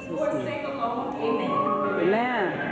Jesus' name. Amen.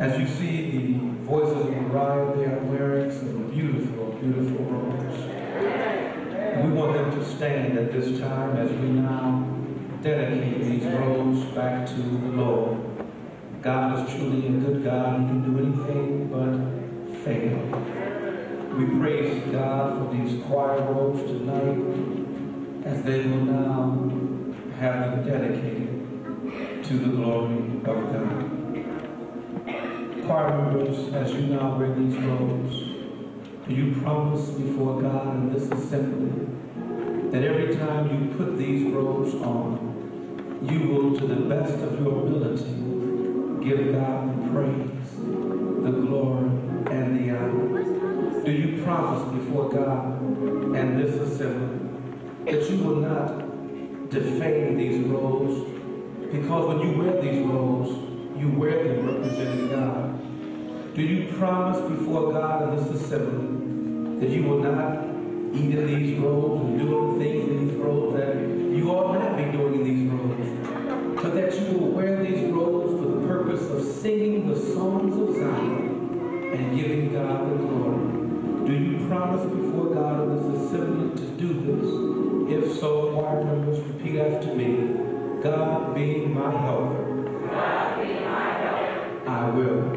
As you see the voices of Mariah, they are wearing some beautiful, beautiful robes. And we want them to stand at this time as we now dedicate these robes back to the Lord. God is truly a good God. He can do anything but fail. We praise God for these choir robes tonight as they will now have them dedicated to the glory of God. Choir members, as you now wear these robes, do you promise before God in this assembly that every time you put these robes on, you will, to the best of your ability, give God the praise, the glory, and the honor? Do you promise before God and this assembly that you will not defame these robes? Because when you wear these robes, you wear them representing God. Do you promise before God in this assembly that you will not eat in these robes and do things in these robes that you ought not be doing in these robes, but that you will wear these robes for the purpose of singing the songs of Zion and giving God the glory? Do you promise before God in this assembly to do this? If so, choir members, repeat after me. God being my helper, God being my helper, I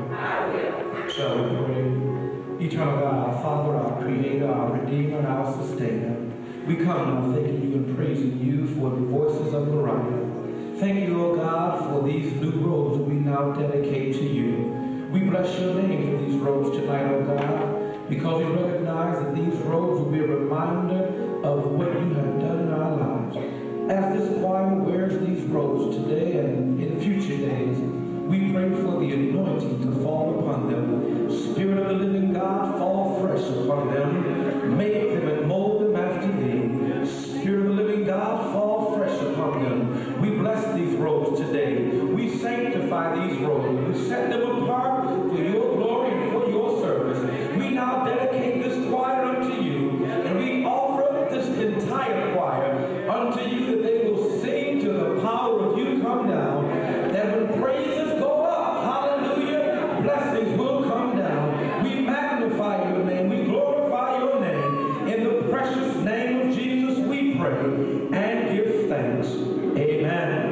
will. Shall we pray? Eternal God, our Father, our Creator, our Redeemer, our Sustainer, we come now thanking you and praising you for the voices of Mariah. Thank you, O God, for these new robes that we now dedicate to you. We bless your name for these robes tonight, O God, because we recognize that these robes will be a reminder of what you have done in our lives. As this choir wears these robes today and in future days, we pray for the anointing to fall upon them. Spirit of the living God, fall fresh upon them. Make them and mold them after thee. Spirit of the living God, fall fresh upon them. We bless these robes today. We sanctify these robes. We set them apart for your glory and for your service. We now dedicate this choir unto you, and we offer up this entire choir unto you, that they will sing to the power of you come down, that when praises go up, hallelujah, blessings will come down. We magnify your name, we glorify your name. In the precious name of Jesus we pray and give thanks. Amen.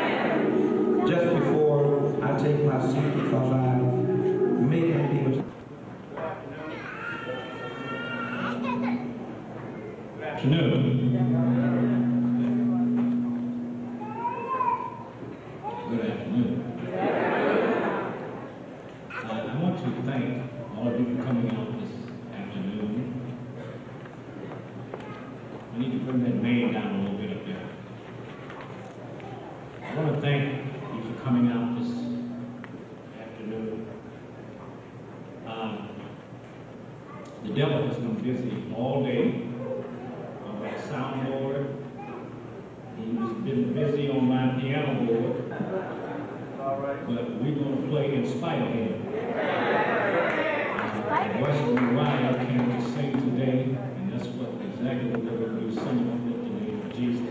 Amen. Just before I take my seat, because I may not be able to. Good afternoon. Good afternoon. I want to thank all of you for coming out this afternoon. I need to bring that man down a little bit up there. I want to thank you for coming out this afternoon. The devil has been busy all day on my soundboard. He's been busy on my piano board. But we're going to play in spite of him. Western Mariah came to sing today, and that's exactly what we're going to do, sing with the name of Jesus.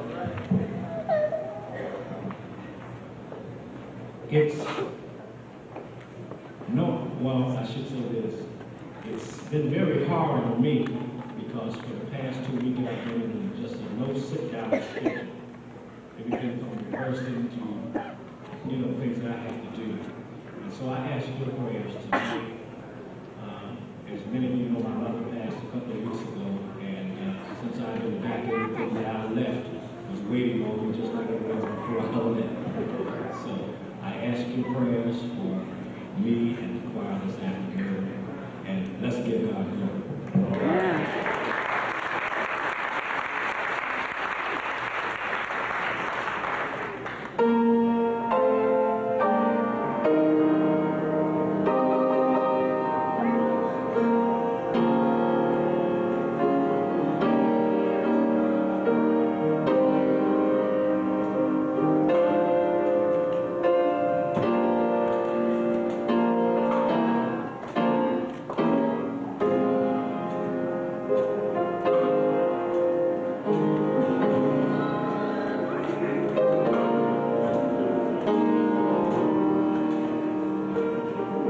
I should say this. It's been very hard on me because for the past 2 weeks I've been in just a no sit-down schedule. Everything from rehearsing to things that I have to do. And so I ask your prayers tonight. As many of you know, my mother passed a couple of weeks ago, and since I've been back, everything that I left was waiting on me just like it was before I left. So I ask your prayers for me and the choir this afternoon, and let's give God glory. Yeah.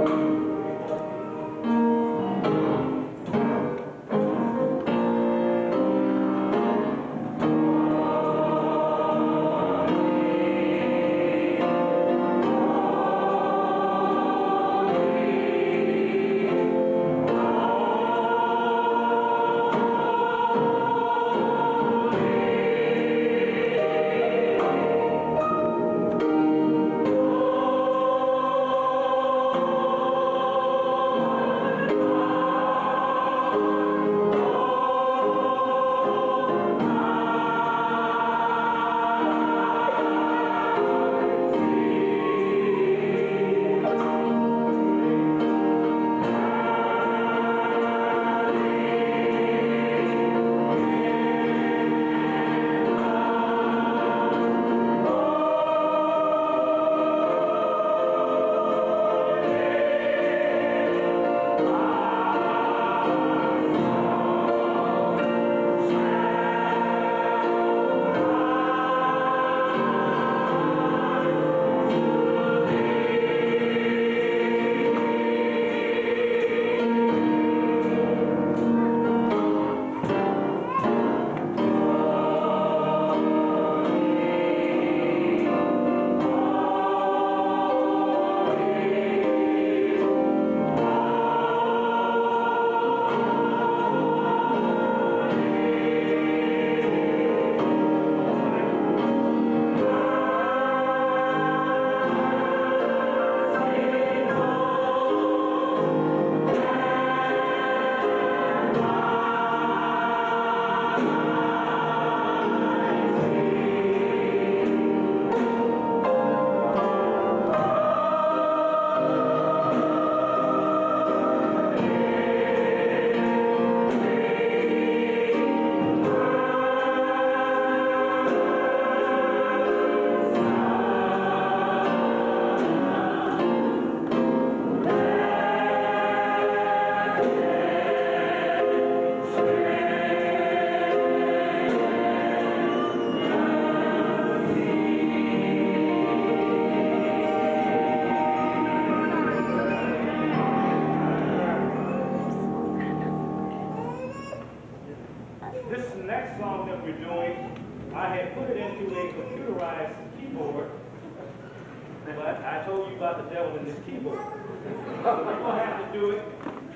About the devil in this keyboard. We're going to have to do it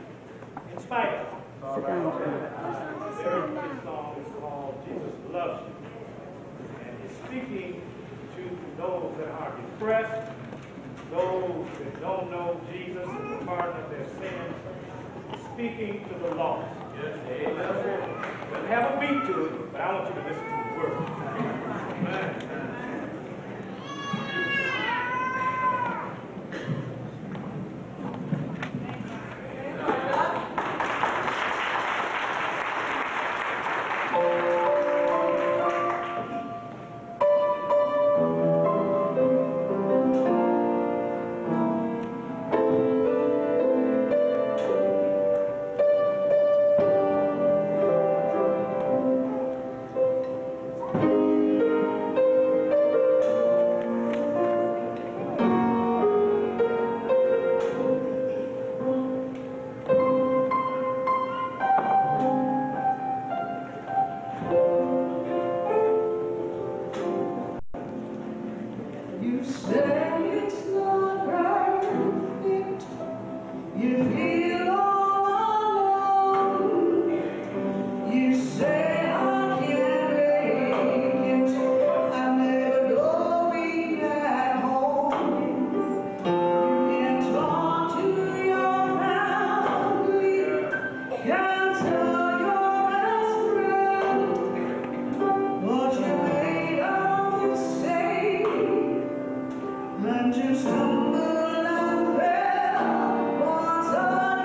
in spite of it. This song is called Jesus Loves You. And it's speaking to those that are depressed, those that don't know Jesus and the pardon of their sins. It's speaking to the lost. Yes, it doesn't have a beat to it, but I want you to listen to the word. Amen. And you stumble and fell once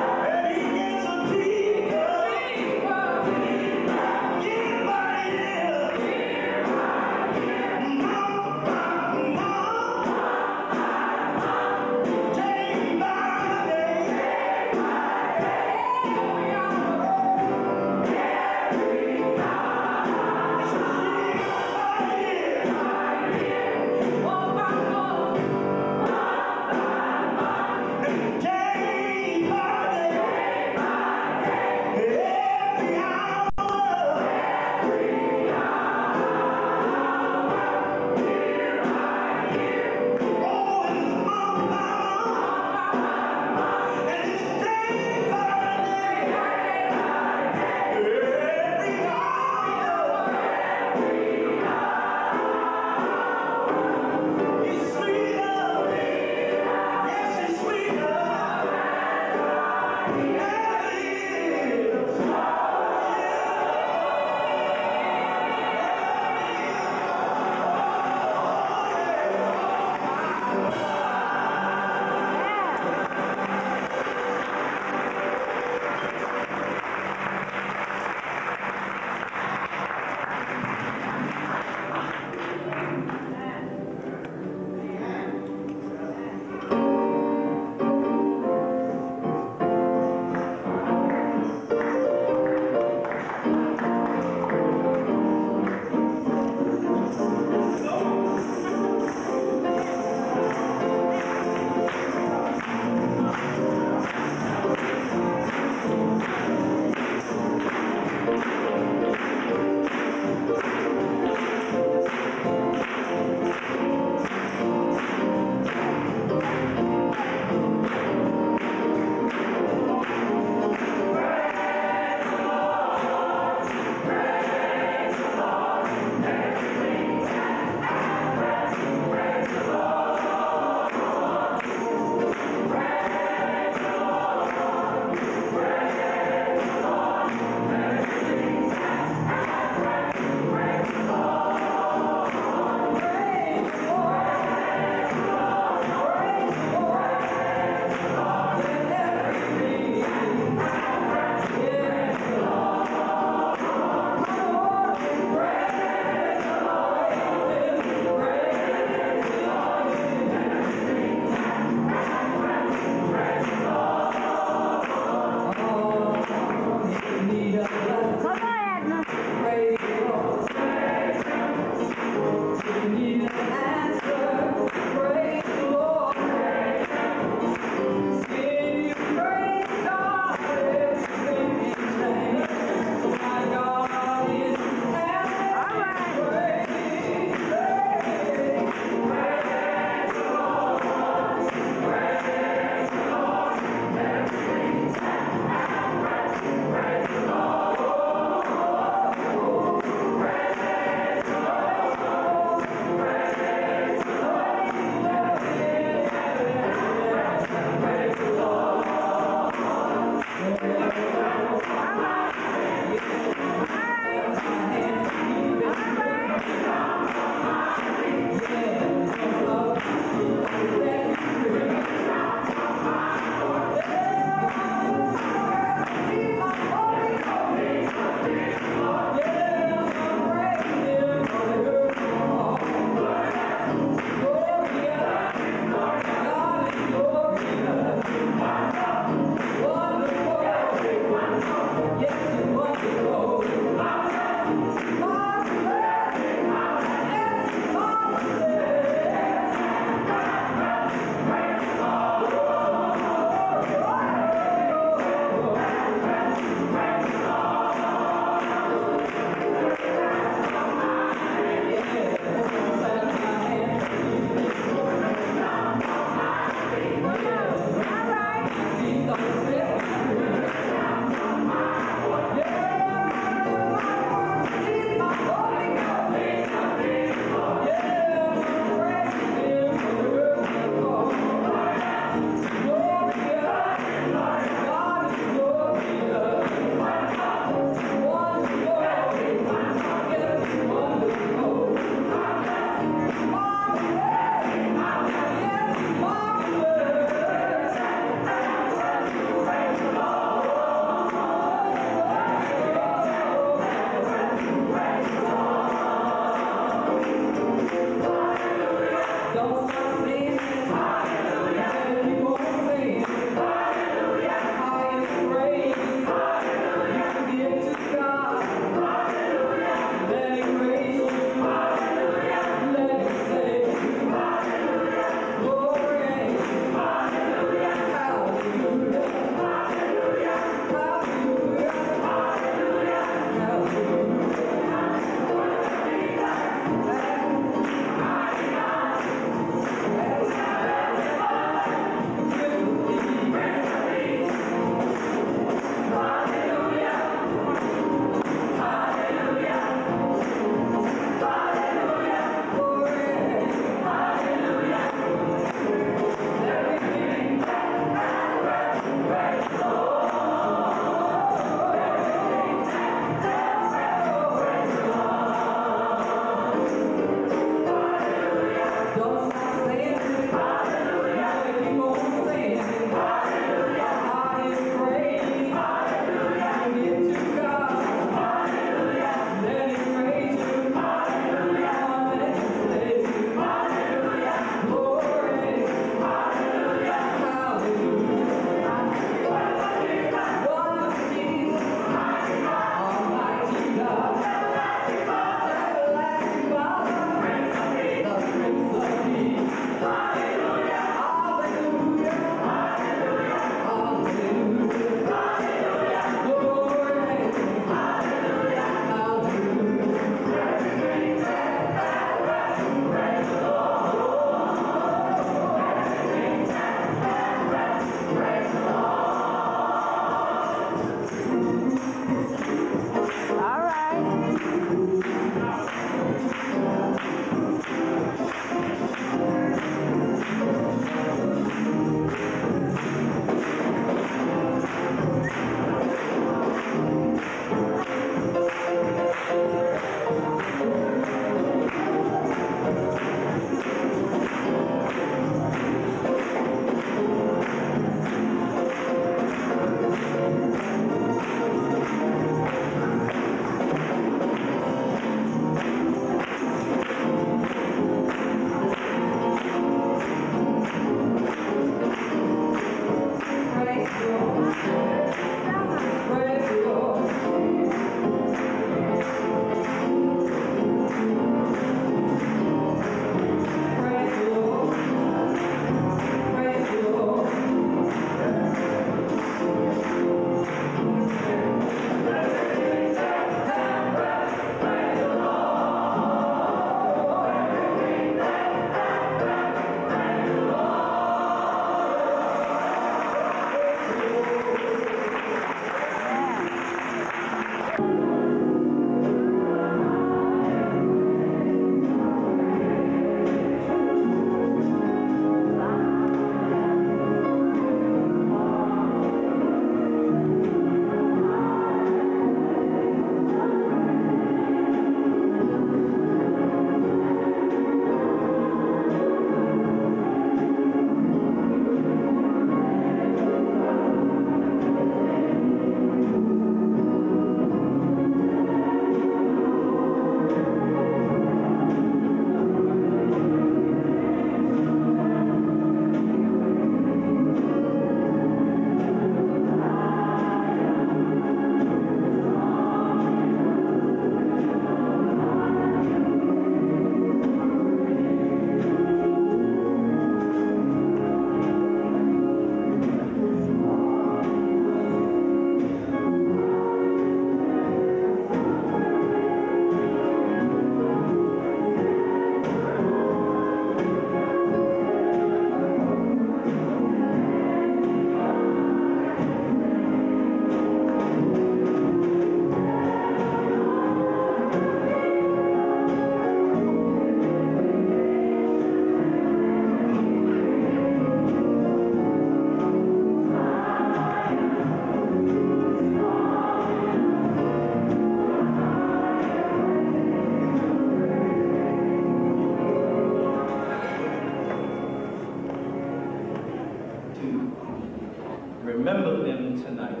remember them tonight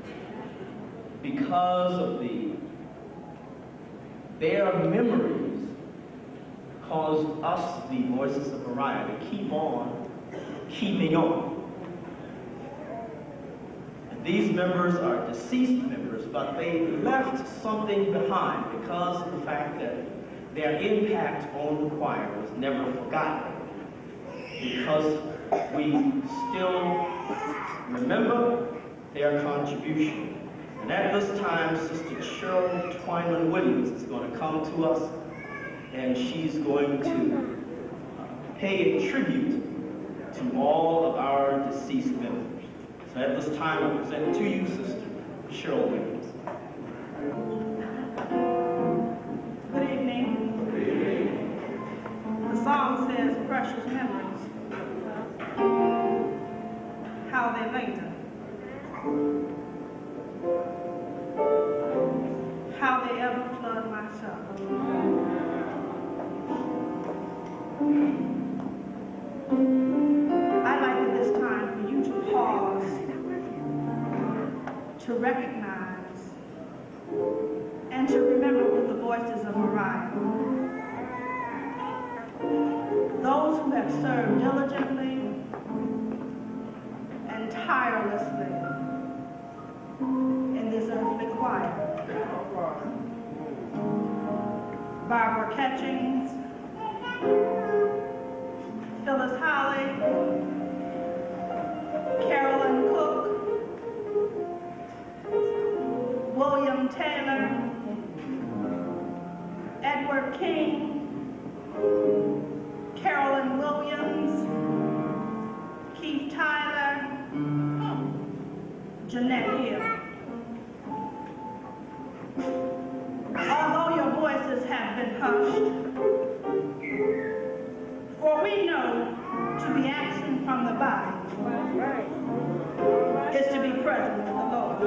because of their memories caused us, the Voices of Mariah, to keep on keeping on. And these members are deceased members, but they left something behind because of the fact that their impact on the choir was never forgotten, because we still remember their contribution. And at this time, Sister Cheryl Twyman Williams is going to come to us, and she's going to pay a tribute to all of our deceased members. So at this time, I present to you Sister Cheryl Williams. Good evening. Good evening. The song says, precious memories, how they linger, how they ever flood my soul. I'd like at this time for you to pause, to recognize, and to remember with the Voices of Mariah those who have served diligently and tirelessly in this earthly choir. Barbara Catchings, Phyllis Holly, Carolyn Cook, William Taylor, Edward King, Carolyn Williams, Keith Tyler, Jeanette Hill. Although your hushed. For we know to be absent from the body is to be present with the Lord.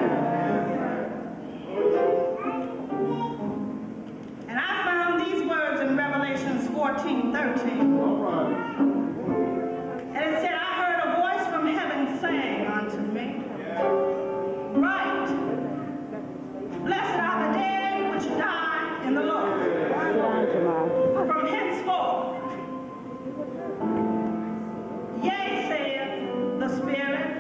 And I found these words in Revelations 14:13. And it said, I heard a voice from heaven saying unto me, Write, blessed are the dead which die in the Lord. From henceforth, yea, saith the Spirit,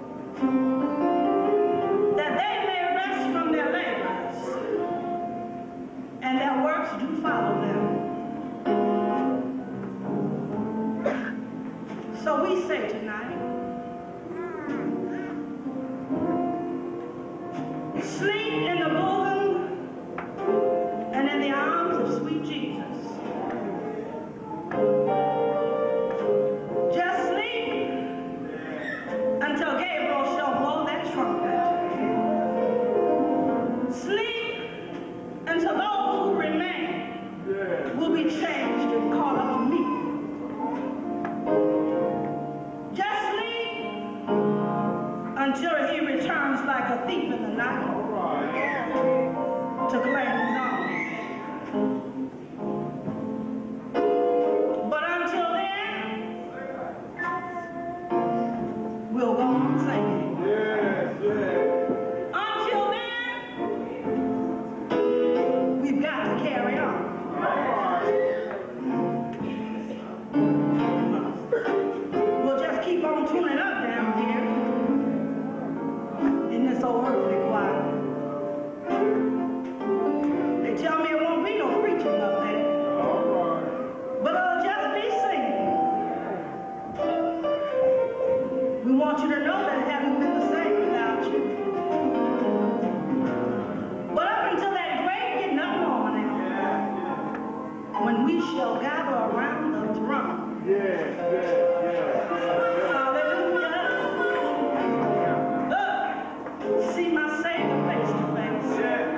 that they may rest from their labors, and their works do follow them. So we say tonight, sleep in the bosom and in the arms of sweet Jesus. Just sleep until Gabriel shall blow that trumpet. Sleep until those who remain will be changed and caught up to me. Just sleep until he returns like a thief in the night to claim his own. But until then, we'll go on singing. Until then, we've got to carry on. We'll just keep on tuning up down here in this old earthly choir. They tell me it won't be no preaching up there. But it'll just be singing. We want you to know that it hasn't been the same without you. But up until that great getting up morning, when we shall gather around the throne. Hallelujah. See my Savior face to face.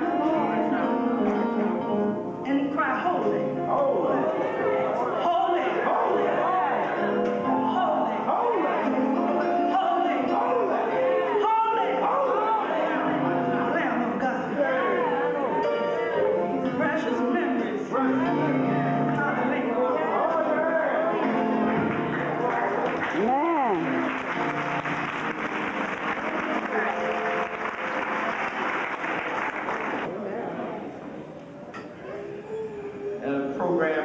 And cry, holy. Holy. Holy. Holy. Holy. Holy. Lamb of God. Precious memories. Hallelujah. Program.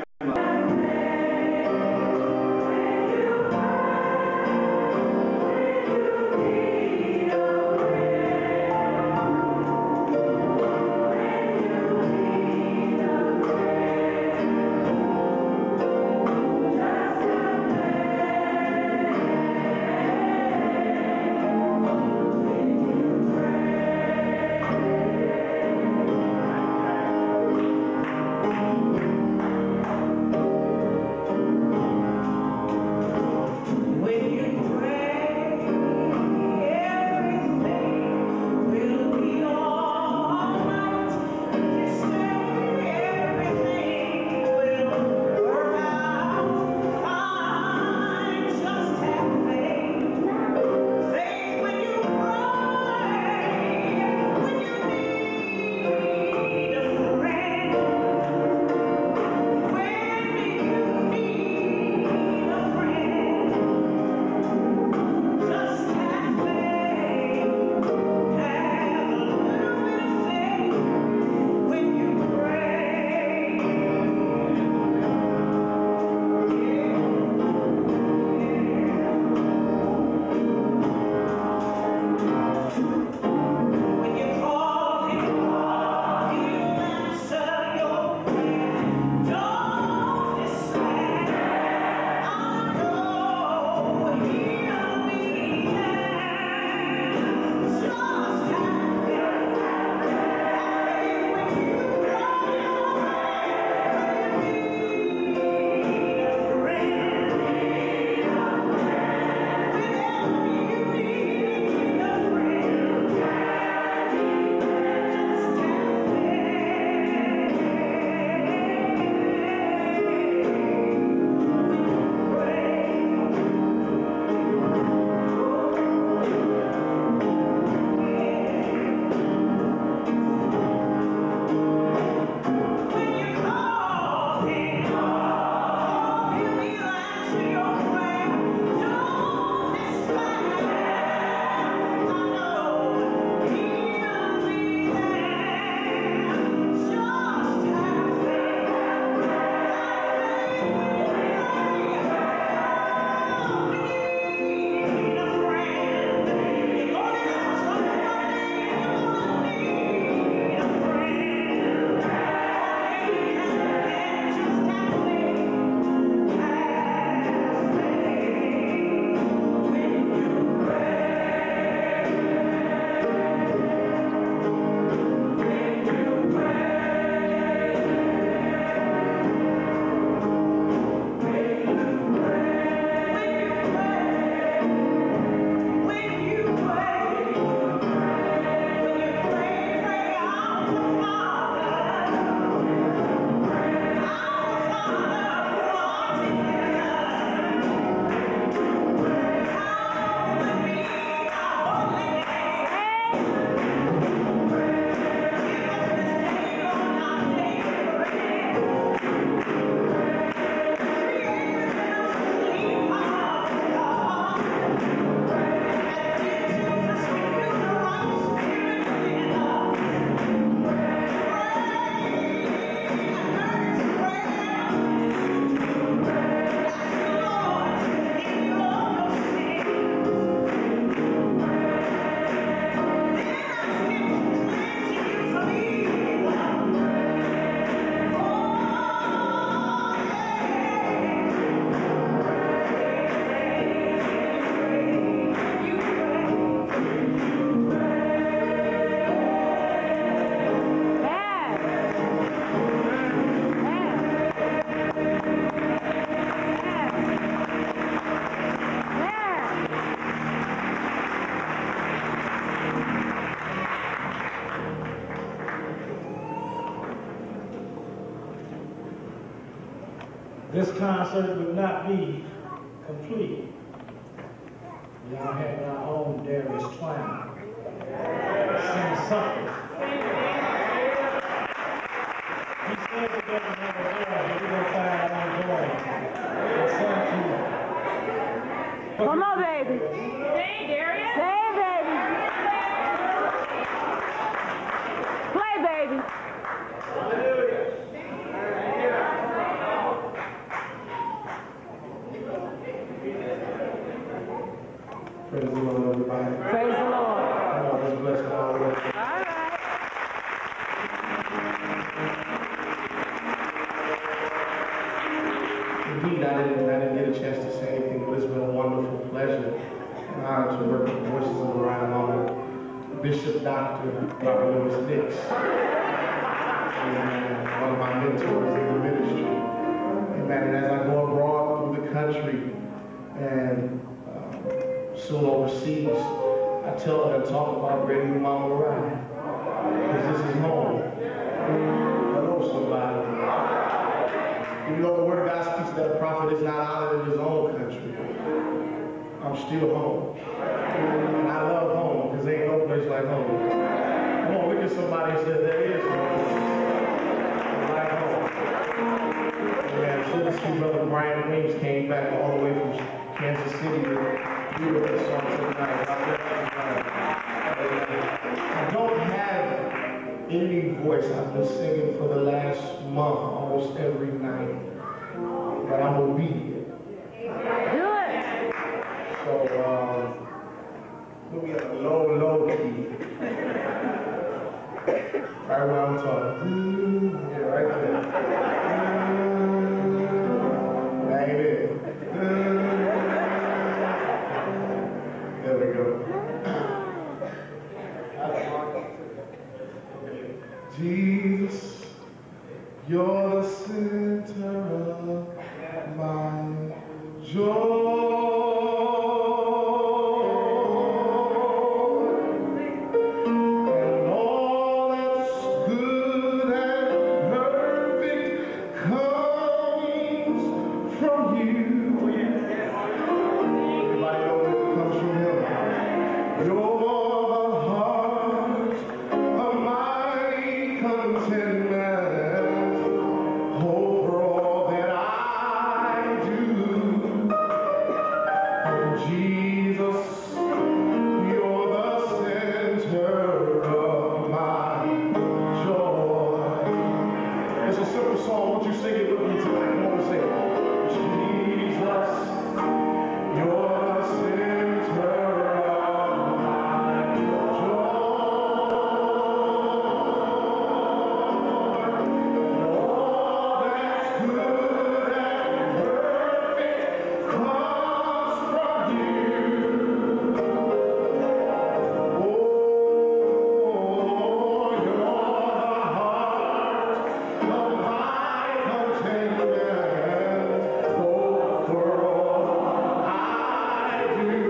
this concert would not be complete. Y'all had our own Darius Twine sing something. He says he doesn't have a voice, but we're going to find out on voice. Come on, baby. Sing, Darius. Hey, baby. Play, baby. Praise the Lord, everybody. Praise the Lord. God is blessed all the way. All right. Indeed, I didn't get a chance to say anything, but it's been a wonderful pleasure and honor to work with the voices of the Ryan Honor, Bishop Dr. Robert Lewis Nix, and one of my mentors in the ministry. Amen. And as I go abroad through the country and soon overseas, I tell her to talk about Radio Mama Ryan, because this is home. Hello, somebody. You know, the word of God speaks that a prophet is not honored in his own country. I'm still home. And I love home, because there ain't no place like home. Come on, look at somebody and say, there is home. Like home. Yeah, so to see Brother Brian Weems came back all the way from Kansas City to do this song tonight. God bless you tonight. I don't have any voice. I've been singing for the last month, almost every night. But I'm obedient. Do it. So, put me at a low key. Right where I'm talking. Yeah, right there. Baby. There we go. Jesus, you're the center of my joy. And all that's good and perfect comes from you. Everybody know it comes from him. You're the heart of my contentment, hope for all that I do. Oh, Jesus, you're the center of my joy. It's a simple song. Won't you sing it with me tonight? Come on, sing it. Jesus, you're the center of my joy. I do.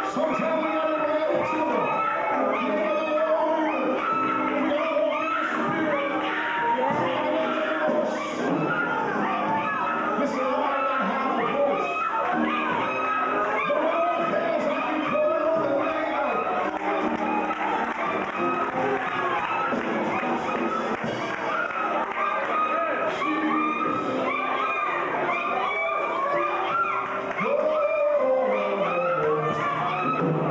Sometimes we gotta run to them. Listen, I might not have a voice. The Lord has me coming on the way out. Oh,